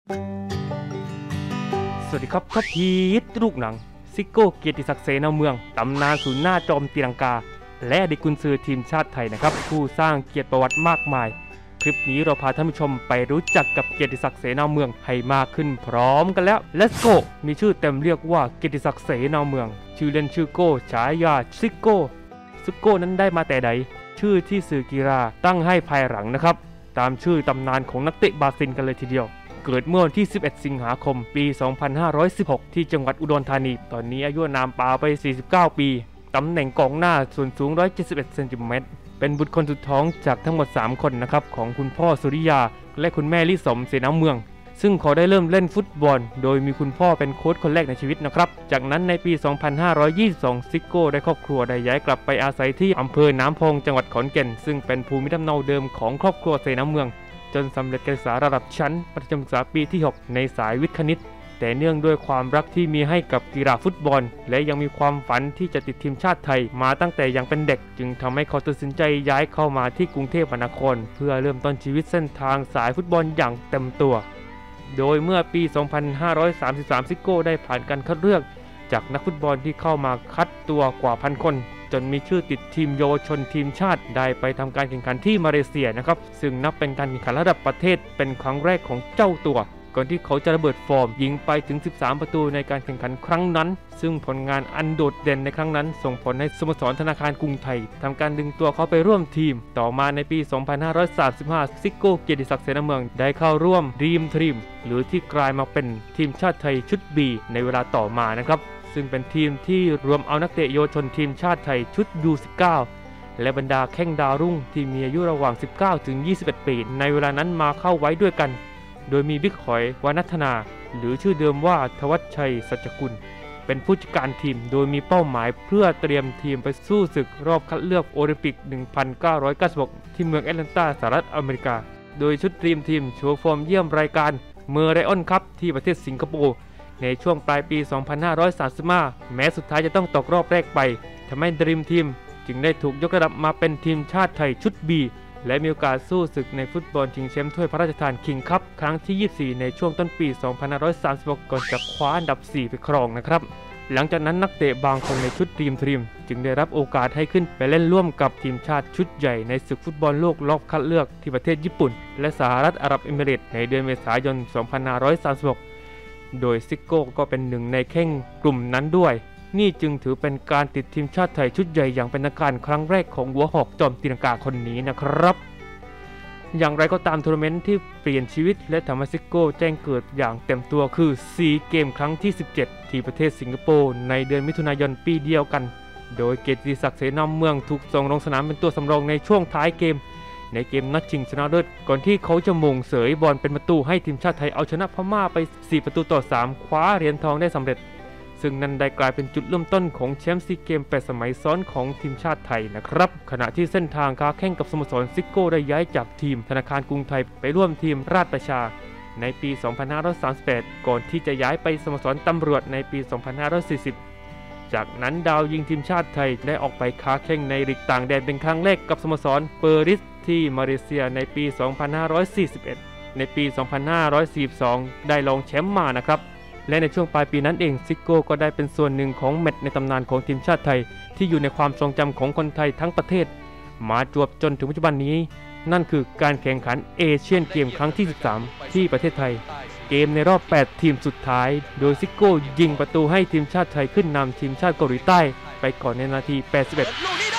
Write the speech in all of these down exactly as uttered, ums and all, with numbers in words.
สวัสดีครับท็อปพีทลูกหนังซิโก้เกียรติศักดิ์เสนาเมืองตำนานศูนย์หน้าจอมตีลังกาและอดีตกุนซือทีมชาติไทยนะครับผู้สร้างเกียรติประวัติมากมายคลิปนี้เราพาท่านผู้ชมไปรู้จักกับเกียรติศักดิ์เสนาเมืองให้มากขึ้นพร้อมกันแล้ว Let's go มีชื่อเต็มเรียกว่าเกียรติศักดิ์เสนาเมืองชื่อเล่นชื่อโก้ฉายาซิโก้ซิโก้นั้นได้มาแต่ใดชื่อที่สื่อกีฬาตั้งให้ภายหลังนะครับตามชื่อตำนานของนักเตะบราซิลกันเลยทีเดียวเกิดเมื่อวันที่สิบเอ็ดสิงหาคมปีสองพันห้าร้อยสิบหกที่จังหวัดอุดรธานีตอนนี้อายุนามปาไปสี่สิบเก้าปีตำแหน่งกองหน้าส่วนสูงหนึ่งร้อยเจ็ดสิบเอ็ดเซนติเมตรเป็นบุตรคนสุดท้องจากทั้งหมดสามคนนะครับของคุณพ่อสุริยาและคุณแม่ลิสมเสนาเมืองซึ่งเขาได้เริ่มเล่นฟุตบอลโดยมีคุณพ่อเป็นโค้ชคนแรกในชีวิตนะครับจากนั้นในปี สองพันห้าร้อยยี่สิบสอง ซิโก้ได้ครอบครัวได้ย้ายกลับไปอาศัยที่อำเภอน้ำพองจังหวัดขอนแก่นซึ่งเป็นภูมิลำเนาเดิมของครอบครัวเสนาเมืองจนสำเร็จการศึกษาระดับชั้นประถมศึกษาปีที่หกในสายวิทย์คณิตแต่เนื่องด้วยความรักที่มีให้กับกีฬาฟุตบอลและยังมีความฝันที่จะติดทีมชาติไทยมาตั้งแต่ยังเป็นเด็กจึงทำให้เขาตัดสินใจย้ายเข้ามาที่กรุงเทพมหานครเพื่อเริ่มต้นชีวิตเส้นทางสายฟุตบอลอย่างเต็มตัวโดยเมื่อปี สองพันห้าร้อยสามสิบสาม ซิโก้ได้ผ่านการคัดเลือกจากนักฟุตบอลที่เข้ามาคัดตัวกว่าพันคนจนมีชื่อติดทีมเยาวชนทีมชาติได้ไปทำการแข่งขันที่มาเลเซียนะครับซึ่งนับเป็นการแข่งขันระดับประเทศเป็นครั้งแรกของเจ้าตัวก่อนที่เขาจะระเบิดฟอร์มยิงไปถึงสิบสามประตูในการแข่งขันครั้งนั้นซึ่งผลงานอันโดดเด่นในครั้งนั้นส่งผลให้สโมสรธนาคารกรุงไทยทำการดึงตัวเขาไปร่วมทีมต่อมาในปี สองพันห้าร้อยสามสิบห้า ซิโก้เกียรติศักดิ์เสนาเมืองได้เข้าร่วมดรีมทีมหรือที่กลายมาเป็นทีมชาติไทยชุด B ในเวลาต่อมานะครับซึ่งเป็นทีมที่รวมเอานักเตะเยาวชนทีมชาติไทยชุด ยู สิบเก้า และบรรดาแข้งดาวรุ่งที่มีอายุระหว่าง สิบเก้าถึงยี่สิบเอ็ด ปีในเวลานั้นมาเข้าไว้ด้วยกันโดยมีบิ๊กหอยวานัฒนาหรือชื่อเดิมว่าทวัชชัยสัจกุลเป็นผู้จัดการทีมโดยมีเป้าหมายเพื่อเตรียมทีมไปสู้ศึกรอบคัดเลือกโอลิมปิก หนึ่งพันเก้าร้อยเก้าสิบหก ที่เมืองแอตแลนตาสหรัฐอเมริกาโดยชุดเตรียมทีมโชว์ฟอร์มเยี่ยมรายการเมอร์ไรออนคัพที่ประเทศสิงคโปร์ในช่วงปลายปี สองพันห้าร้อยสามสิบห้า แม้สุดท้ายจะต้องตกรอบแรกไปทำให้ดรีมทีมจึงได้ถูกยกระดับมาเป็นทีมชาติไทยชุด B และมีโอกาสสู้ศึกในฟุตบอลชิงแชมป์ถ้วยพระราชทานคิงคัพครั้งที่ยี่สิบสี่ในช่วงต้นปี สองพันห้าร้อยสามสิบหก ก่อนจะคว้าอันดับสี่ไปครองนะครับหลังจากนั้นนักเตะบางคนในชุดทีมทีมจึงได้รับโอกาสให้ขึ้นไปเล่นร่วมกับทีมชาติชุดใหญ่ในศึกฟุตบอลโลกรอบคัดเลือกที่ประเทศญี่ปุ่นและสหรัฐอาหรับเอมิเรตส์ในเดือนเมษายน สองพันห้าร้อยสามสิบหก โดยซิโก้ก็เป็นหนึ่งในแข้งกลุ่มนั้นด้วยนี่จึงถือเป็นการติดทีมชาติไทยชุดใหญ่อย่างเป็นทางการครั้งแรกของหัวหอกจอมตีลังกาคนนี้นะครับอย่างไรก็ตามทัวร์นาเมนต์ที่เปลี่ยนชีวิตและทำให้ซิโก้แจ้งเกิดอย่างเต็มตัวคือซีเกมครั้งที่สิบเจ็ดที่ประเทศสิงคโปร์ในเดือนมิถุนายนปีเดียวกันโดยเกียรติศักดิ์เสนาเมืองถูกส่งลงสนามเป็นตัวสำรองในช่วงท้ายเกมในเกมนัดชิงชนะเลิศก่อนที่เขาจะมงเสยบอลเป็นประตูให้ทีมชาติไทยเอาชนะพม่าไปสี่ประตูต่อสามคว้าเหรียญทองได้สำเร็จซึ่งนั้นได้กลายเป็นจุดเริ่มต้นของแชมป์ซีเกมแปดสมัยซ้อนของทีมชาติไทยนะครับขณะที่เส้นทางค้าแข่งกับสโมสรซิโก้ได้ย้ายจากทีมธนาคารกรุงไทยไปร่วมทีมราชประชาในปี สองพันห้าร้อยสามสิบแปด ก่อนที่จะย้ายไปสโมสรตำรวจในปี สองพันห้าร้อยสี่สิบ จากนั้นดาวยิงทีมชาติไทยได้ออกไปค้าแข่งในลีกต่างแดนเป็นครั้งแรกกับสโมสรเปอริสที่มาเลเซียในปี สองพันห้าร้อยสี่สิบเอ็ด ในปี สองพันห้าร้อยสี่สิบสอง ได้รองแชมป์มานะครับและในช่วงปลายปีนั้นเองซิโก้ก็ได้เป็นส่วนหนึ่งของแมตช์ในตำนานของทีมชาติไทยที่อยู่ในความทรงจำของคนไทยทั้งประเทศมาจวบจนถึงปัจจุบันนี้นั่นคือการแข่งขันเอเชียนเกมครั้งที่สิบสามที่ประเทศไทยเกมในรอบแปดทีมสุดท้ายโดยซิโก้ยิงประตูให้ทีมชาติไทยขึ้นนำทีมชาติเกาหลีใต้ไปก่อนในนาทีแปดสิบเอ็ด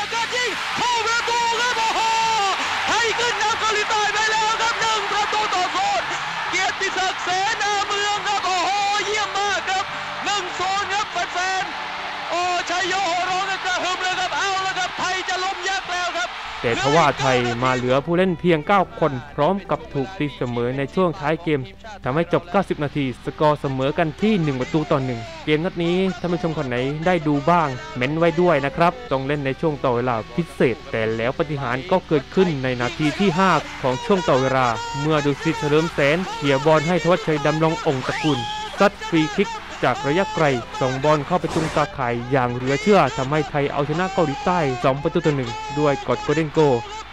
แต่ทว่าไทยมาเหลือผู้เล่นเพียงเก้าคนพร้อมกับถูกตีเสมอในช่วงท้ายเกมทำให้จบเก้าสิบนาทีสกอร์เสมอกันที่หนึ่งประตูต่อหนึ่งเกมนัดนี้ท่านผู้ชมคนไหนได้ดูบ้างเม้นไว้ด้วยนะครับต้องเล่นในช่วงต่อเวลาพิเศษแต่แล้วปาฏิหาริย์ก็เกิดขึ้นในนาทีที่ห้าของช่วงต่อเวลาเมื่อดุสิตเฉลิมแสนเขี่ยบอลให้ทวัชชัยดำรงองค์ตระกูลซัดฟรีคิกจากระยะไกลส่งบอลเข้าไปตรงตาข่ายอย่างเหลือเชื่อทำให้ไทยเอาชนะเกาหลีใต้สองประตูต่อหนึ่งด้วยกอดโกลเด้นโกล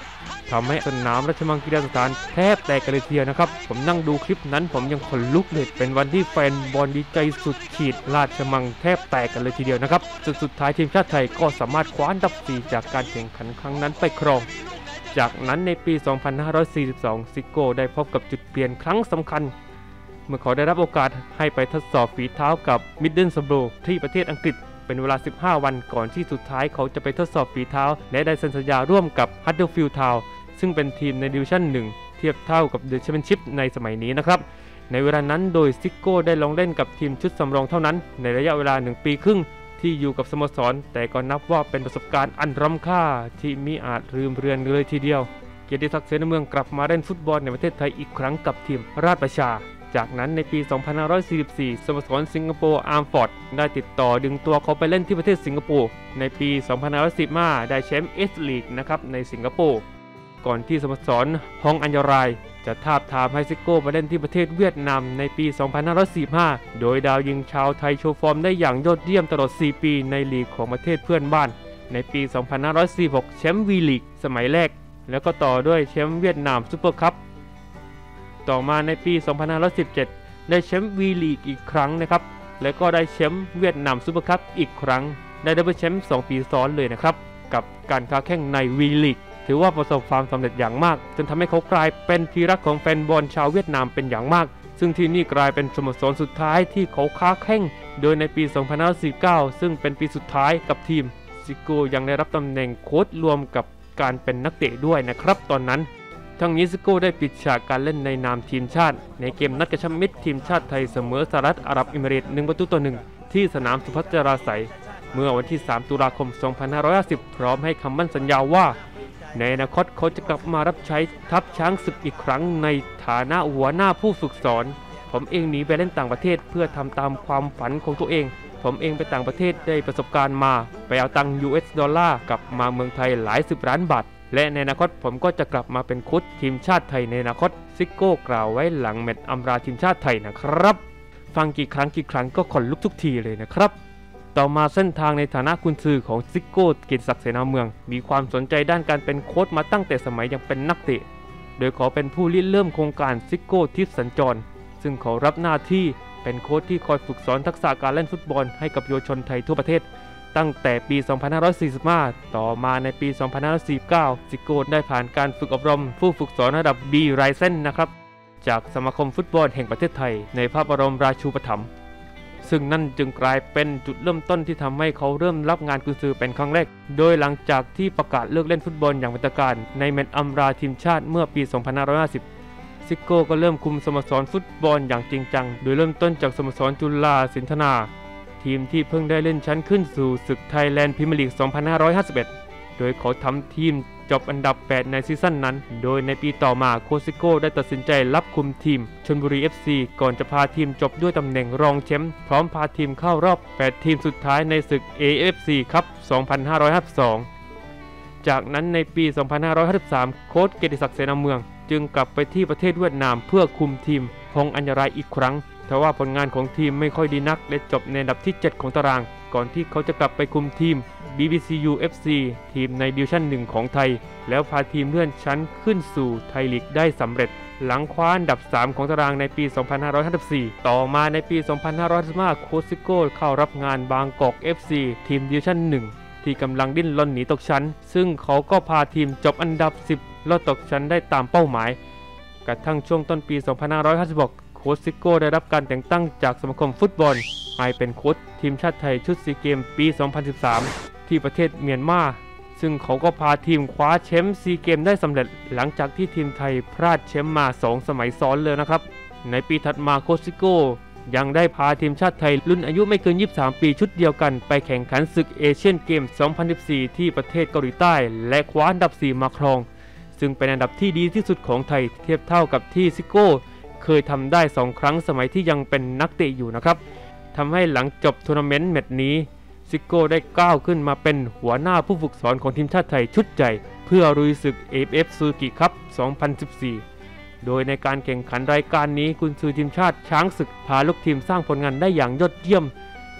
ทำให้สนามราชมังคลาสถานแทบแตกกันเลยทีเดียวนะครับผมนั่งดูคลิปนั้นผมยังขนลุกเลยเป็นวันที่แฟนบอลดีใจสุดขีดราชมังแทบแตกกันเลยทีเดียวนะครับจนสุดท้ายทีมชาติไทยก็สามารถคว้าอันดับสี่จากการแข่งขันครั้งนั้นไปครองจากนั้นในปี สองพันห้าร้อยสี่สิบสอง ซิโก้ได้พบกับจุดเปลี่ยนครั้งสำคัญเมื่อเขาได้รับโอกาสให้ไปทดสอบฝีเท้ากับมิดเดิลสโบรที่ประเทศอังกฤษเป็นเวลาสิบห้าวันก่อนที่สุดท้ายเขาจะไปทดสอบฝีเท้าและได้เซ็นสัญญาร่วมกับฮัดเดิลฟิลด์ทาวน์ซึ่งเป็นทีมในดิวิชั่นหนึ่งเทียบเท่ากับเดอะแชมเปี้ยนชิพในสมัยนี้นะครับในเวลานั้นโดยซิโก้ได้ลงเล่นกับทีมชุดสำรองเท่านั้นในระยะเวลาหนึ่งปีครึ่งที่อยู่กับสโมสรแต่ก็นับว่าเป็นประสบการณ์อันล้ำค่าที่มิอาจลืมเลือนเลยทีเดียวเกียรติศักดิ์เสนาเมืองกลับมาเล่นฟุตบอลในประเทศไทยอีกครั้งกับทีมราชประชาจากนั้นในปี สองพันห้าร้อยสี่สิบสี่ สโมสรสิงคโปร์อาร์มฟอร์ดได้ติดต่อดึงตัวเขาไปเล่นที่ประเทศสิงคโปร์ในปี สองพันห้าร้อยสิบห้า ได้แชมป์เอสลีกนะครับในสิงคโปร์ก่อนที่สโมสรฮองอัญญารายจะทาบทามให้ซิโก้ไปเล่นที่ประเทศเวียดนามในปี สองพันห้าร้อยสี่สิบห้า โดยดาวยิงชาวไทยโชว์ฟอร์มได้อย่างยอดเยี่ยมตลอด สี่ ปีในลีกของประเทศเพื่อนบ้านในปี สองพันห้าร้อยสี่สิบหก แชมป์วีลีกสมัยแรกแล้วก็ต่อด้วยแชมป์เวียดนามซุปเปอร์คัพต่อมาในปี สองพันห้าร้อยสิบเจ็ด ได้แชมป์วีลีกอีกครั้งนะครับแล้วก็ได้แชมป์เวียดนามซุปเปอร์คัพอีกครั้งได้ดับเบิลแชมป์สองปีซ้อนเลยนะครับกับการค้าแข่งในวีลีกถือว่าประสบความสำเร็จอย่างมากจนทำให้เขากลายเป็นที่รักของแฟนบอลชาวเวียดนามเป็นอย่างมากซึ่งที่นี่กลายเป็นสโมสรสุดท้ายที่เขาค้าแข่งโดยในปี สองพันห้าร้อยสี่สิบเก้า ซึ่งเป็นปีสุดท้ายกับทีมซิโก้ยังได้รับตำแหน่งโค้ชรวมกับการเป็นนักเตะด้วยนะครับตอนนั้นทั้งนี้ซิโก้ได้ปิดฉากการเล่นในนามทีมชาติในเกมนัดกระชับมิตรทีมชาติไทยเสมอสหรัฐอาหรับเอมิเรตส์หนึ่งประตูต่อหนึ่งที่สนามสุพัชราไสยเมื่อวันที่สามตุลาคม สองพันห้าร้อยห้าสิบ พร้อมให้คำมั่นสัญญาว่าในอนาคตเขาจะกลับมารับใช้ทัพช้างศึกอีกครั้งในฐานะหัวหน้าผู้ฝึกสอนผมเองหนีไปเล่นต่างประเทศเพื่อทำตามความฝันของตัวเองผมเองไปต่างประเทศได้ประสบการณ์มาไปเอาตังค์ ยู เอส ดอลลาร์กลับมาเมืองไทยหลายสิบล้านบาทและในอนาคตผมก็จะกลับมาเป็นโค้ชทีมชาติไทยในอนาคตซิโก้กล่าวไว้หลังแมตช์อำลาทีมชาติไทยนะครับฟังกี่ครั้งกี่ครั้งก็ขนลุกทุกทีเลยนะครับต่อมาเส้นทางในฐานะกุนซือของซิโก้เกียรติศักดิ์เสนาเมืองมีความสนใจด้านการเป็นโค้ชมาตั้งแต่สมัยยังเป็นนักเตะโดยเขาเป็นผู้ริเริ่มโครงการซิโก้ทิพย์สัญจรซึ่งเขารับหน้าที่เป็นโค้ชที่คอยฝึกสอนทักษะการเล่นฟุตบอลให้กับเยาวชนไทยทั่วประเทศตั้งแต่ปี สองพันห้าร้อยสี่สิบห้า ต่อมาในปี สองพันห้าร้อยสี่สิบเก้า ซิโก้ได้ผ่านการฝึกอบรมผู้ฝึกสอนระดับ B ไรเซนนะครับจากสมาคมฟุตบอลแห่งประเทศไทยในพระบรมราชูปถัมภ์ซึ่งนั่นจึงกลายเป็นจุดเริ่มต้นที่ทำให้เขาเริ่มรับงานกุนซือเป็นครั้งแรกโดยหลังจากที่ประกาศเลิกเล่นฟุตบอลอย่างเป็นทางการในแมตช์อำลาทีมชาติเมื่อปี สองพันห้าร้อยห้าสิบ ซิโก้ก็เริ่มคุมสโมสรฟุตบอลอย่างจริงจังโดยเริ่มต้นจากสโมสรจุฬาสินธนาทีมที่เพิ่งได้เล่นชั้นขึ้นสู่ศึกไทยแลนด์พรีเมียร์ลีก สองพันห้าร้อยห้าสิบเอ็ด โดยเขาทำทีมจบอันดับแปดในซีซั่นนั้นโดยในปีต่อมาโค้ชซิโก้ได้ตัดสินใจรับคุมทีมชลบุรี เอฟ ซี ก่อนจะพาทีมจบด้วยตำแหน่งรองแชมป์พร้อมพาทีมเข้ารอบแปดทีมสุดท้ายในศึก เอ เอฟ ซี ครับ สองพันห้าร้อยห้าสิบสอง จากนั้นในปี สองพันห้าร้อยห้าสิบสาม โค้ชเกียรติศักดิ์เสนาเมืองจึงกลับไปที่ประเทศเวียดนามเพื่อคุมทีมฮองอัญญารายอีกครั้งทว่าผลงานของทีมไม่ค่อยดีนักและจบในอันดับที่เจ็ดของตารางก่อนที่เขาจะกลับไปคุมทีม บี บี ซี ยู เอฟ ซี ทีมในดิวิชั่นหนึ่งของไทยแล้วพาทีมเลื่อนชั้นขึ้นสู่ไทยลีกได้สำเร็จหลังคว้าอันดับสามของตารางในปี สองพันห้าร้อยห้าสิบสี่ ต่อมาในปี สองพันห้าร้อยห้าสิบห้า โค้ชซิโก้เข้ารับงานบางกอก เอฟ ซี ทีมดิวิชั่นหนึ่งที่กำลังดิ้นรนหนีตกชั้นซึ่งเขาก็พาทีมจบอันดับสิบลดตกชั้นได้ตามเป้าหมายกระทั่งช่วงต้นปี สองพันห้าร้อยห้าสิบหก โค้ชซิโก้ได้รับการแต่งตั้งจากสมาคมฟุตบอลให้เป็นโค้ชทีมชาติไทยชุดซีเกมปี สองพันสิบสาม ที่ประเทศเมียนมาซึ่งเขาก็พาทีมคว้าแชมป์ซีเกมได้สำเร็จหลังจากที่ทีมไทยพลาดแชมป์มาสองสมัยซ้อนเลยนะครับในปีถัดมาโค้ชซิโก้ยังได้พาทีมชาติไทยรุ่นอายุไม่เกินยี่สิบสามปีชุดเดียวกันไปแข่งขันศึกเอเชียนเกม สองพันสิบสี่ ที่ประเทศเกาหลีใต้และคว้าอันดับสี่มาครองซึ่งเป็นอันดับที่ดีที่สุดของไทยเทียบเท่ากับที่ซิโก้เคยทำได้สองครั้งสมัยที่ยังเป็นนักเตะอยู่นะครับทำให้หลังจบทัวร์นาเมนต์แมตช์นี้ซิโก้ได้ก้าวขึ้นมาเป็นหัวหน้าผู้ฝึกสอนของทีมชาติไทยชุดใหญ่เพื่อลุยศึก เอ เอฟ เอฟ ซูซูกิคัพ สองพันสิบสี่ โดยในการแข่งขันรายการนี้กุนซือทีมชาติช้างศึกพาลูกทีมสร้างผลงานได้อย่างยอดเยี่ยม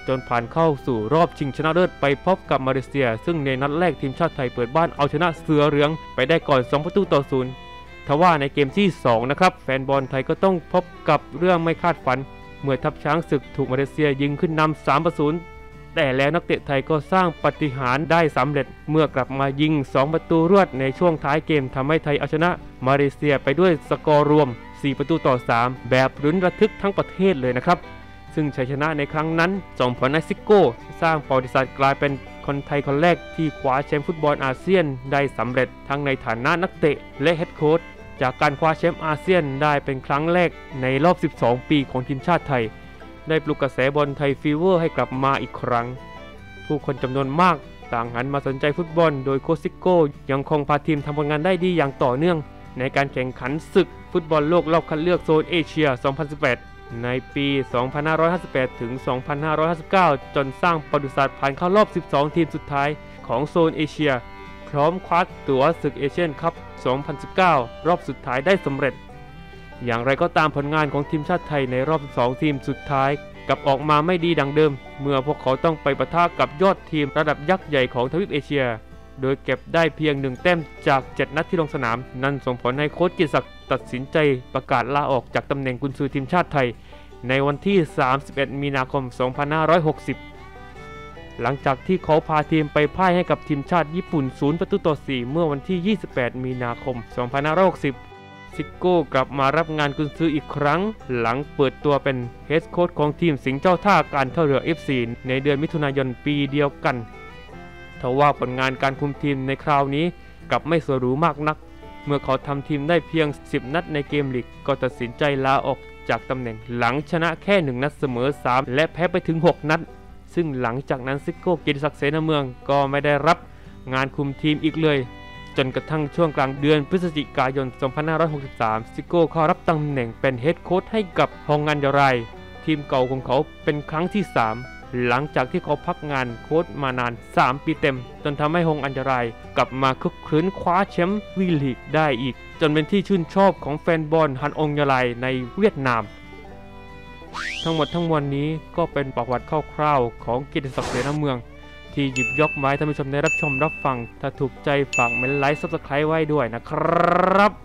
จนผ่านเข้าสู่รอบชิงชนะเลิศไปพบกับมาเลเซียซึ่งในนัดแรกทีมชาติไทยเปิดบ้านเอาชนะเสือเหลืองไปได้ก่อนสองประตูต่อศูนย์ทว่าในเกมที่สองนะครับแฟนบอลไทยก็ต้องพบกับเรื่องไม่คาดฝันเมื่อทัพช้างศึกถูกมาเลเซียยิงขึ้นนำสามต่อศูนย์แต่แล้วนักเตะไทยก็สร้างปาฏิหาริย์ได้สำเร็จเมื่อกลับมายิงสองประตูรวดในช่วงท้ายเกมทำให้ไทยเอาชนะมาเลเซียไปด้วยสกอร์รวมสี่ประตูต่อสามแบบลุ้นระทึกทั้งประเทศเลยนะครับซึ่งชัยชนะในครั้งนั้นส่งผลให้ซิโก้สร้างประวัติศาสตร์กลายเป็นคนไทยคนแรกที่คว้าแชมป์ฟุตบอลอาเซียนได้สำเร็จทั้งในฐานะนักเตะและเฮดโค้ชจากการคว้าแชมป์อาเซียนได้เป็นครั้งแรกในรอบสิบสองปีของทีมชาติไทยได้ปลุกกระแสบอลไทยฟีเวอร์ให้กลับมาอีกครั้งผู้คนจำนวนมากต่างหันมาสนใจฟุตบอลโดยโค้ชซิโก้ยังคงพาทีมทำผลงานได้ดีอย่างต่อเนื่องในการแข่งขันศึกฟุตบอลโลกรอบคัดเลือกโซนเอเชีย สองพันสิบแปด ในปี สองพันห้าร้อยห้าสิบแปด ถึง สองพันห้าร้อยห้าสิบเก้า จนสร้างประวัติศาสตร์ผ่านเข้ารอบ สิบสอง ทีมสุดท้ายของโซนเอเชียพร้อมคว้าตั๋วศึกเอเชียนคัพ สองพันสิบเก้า รอบสุดท้ายได้สำเร็จอย่างไรก็ตามผลงานของทีมชาติไทยในรอบ สิบสอง ทีมสุดท้ายกลับออกมาไม่ดีดังเดิมเมื่อพวกเขาต้องไปปะทะกับยอดทีมระดับยักษ์ใหญ่ของทวีปเอเชียโดยเก็บได้เพียงหนึ่งแต้มจากเจ็ดนัดที่ลงสนามนั่นส่งผลให้โค้ชกิติศักดิ์ตัดสินใจประกาศลาออกจากตำแหน่งกุนซือทีมชาติไทยในวันที่สามสิบเอ็ดมีนาคมสองพันห้าร้อยหกสิบหลังจากที่เขาพาทีมไปพ่ายให้กับทีมชาติญี่ปุ่นศูนย์ประตูต่อสี่เมื่อวันที่ยี่สิบแปดมีนาคมสองพันห้าร้อยหกสิบซิโก้กลับมารับงานกุนซืออีกครั้งหลังเปิดตัวเป็นเฮดโค้ชของทีมสิงห์เจ้าท่าการท่าเรือ เอฟ ซี ในเดือนมิถุนายนปีเดียวกันทว่าผลงานการคุมทีมในคราวนี้กลับไม่สวยหรูมากนักเมื่อเขาทำทีมได้เพียงสิบนัดในเกมลีกก็ตัดสินใจลาออกจากตำแหน่งหลังชนะแค่หนึ่งนัดเสมอสามและแพ้ไปถึงหกนัดซึ่งหลังจากนั้นซิโก้เกียรติศักดิ์เสนาเมืองก็ไม่ได้รับงานคุมทีมอีกเลยจนกระทั่งช่วงกลางเดือนพฤศจิกายน สองพันห้าร้อยหกสิบสาม ซิโก้เข้ารับตำแหน่งเป็นเฮดโค้ชให้กับฮองอันยารายทีมเก่าของเขาเป็นครั้งที่สามหลังจากที่เขาพักงานโค้ชมานานสามปีเต็มจนทำให้ฮองอันยารายกลับมาคึกคืนคว้าแชมป์วีลีกได้อีกจนเป็นที่ชื่นชอบของแฟนบอลฮันองยารายในเวียดนามทั้งหมดทั้งมวลนี้ก็เป็นประวัติคร่าวๆของเกียรติศักดิ์เสนาเมืองที่หยิบยกมาให้ท่านผู้ชมได้รับชมรับฟังถ้าถูกใจฝากเมนไลค์ ซับสไครบ์ ไว้ด้วยนะครับ